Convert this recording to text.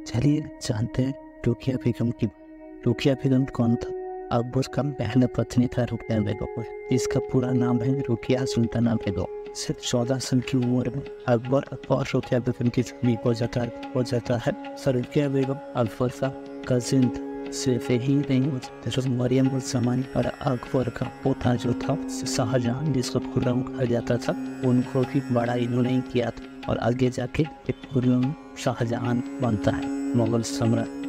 चलिए जानते हैं रुकिया बेगम की। रुकिया बेगम कौन था? अकबर का पहला पत्नी था रुकिया बेगम। इसका पूरा नाम है रुकिया सुल्ताना बेगम। सिर्फ 14 साल की उम्र में अकबर और रुकिया बेगम की शादी हो जाता है। रुकिया बेगम अकबर का कजिन सिर्फ ही नहीं हो सकते, जो मरियम उस जमाने पर अकबर का पोता जो था शाहजहां, जिसको खुर्रम कहा जाता था, उनको भी बड़ा इन्होंने किया था और आगे जाके खुर्रम शाहजहां बनता है, मुगल सम्राट।